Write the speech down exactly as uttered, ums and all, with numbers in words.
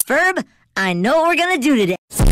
Ferb, I know what we're gonna do today.